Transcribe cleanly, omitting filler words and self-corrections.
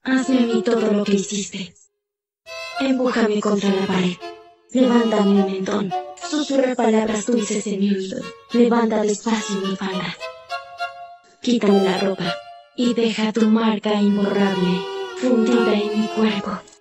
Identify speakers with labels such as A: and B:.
A: Hazme a mí todo lo que hiciste. Empújame contra la pared. Levántame el mentón. Susurra palabras dulces en mi oído. Levanta despacio mi falda. Quítame la ropa y deja tu marca imborrable fundida en mi cuerpo.